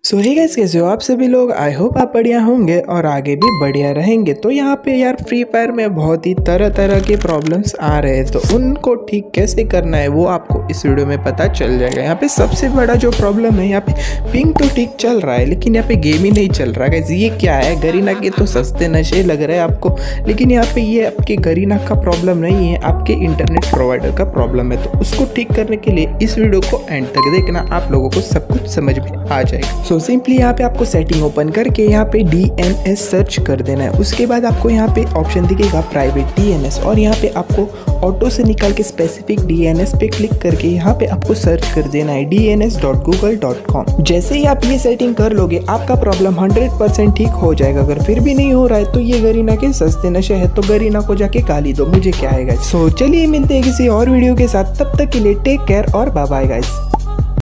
सो hey guys, कैसे हो आप सभी लोग। आई होप आप बढ़िया होंगे और आगे भी बढ़िया रहेंगे। तो यहाँ पे यार फ्री फायर में बहुत ही तरह तरह के प्रॉब्लम्स आ रहे हैं, तो उनको ठीक कैसे करना है वो आपको इस वीडियो में पता चल जाएगा। यहाँ पे सबसे बड़ा जो प्रॉब्लम है, यहाँ पे पिंग तो ठीक चल रहा है लेकिन यहाँ पे गेम ही नहीं चल रहा। गाइस ये क्या है, गरीना के तो सस्ते नशे लग रहे हैं आपको, लेकिन यहाँ पे ये आपके गरीना का प्रॉब्लम नहीं है, आपके इंटरनेट प्रोवाइडर का प्रॉब्लम है। तो उसको ठीक करने के लिए इस वीडियो को एंड तक देखना, आप लोगों को सब कुछ समझ में आ जाएगा। सो सिंपली यहाँ पे आपको सेटिंग ओपन करके यहाँ पे DNS सर्च कर देना है। उसके बाद आपको यहाँ पे ऑप्शन दिखेगा प्राइवेट DNS, और यहाँ पे आपको ऑटो से निकाल के स्पेसिफिक DNS पे क्लिक करके यहाँ पे आपको सर्च कर देना है dns.google.com। जैसे ही आप ये सेटिंग कर लोगे आपका प्रॉब्लम 100% ठीक हो जाएगा। अगर फिर भी नहीं हो रहा है तो ये गरीना के सस्ते नशे है, तो गरीना को जाके गाली दो, मुझे क्या आएगा। सो चलिए मिलते हैं किसी और वीडियो के साथ, तब तक के लिए टेक केयर और बाय बाय गाइस।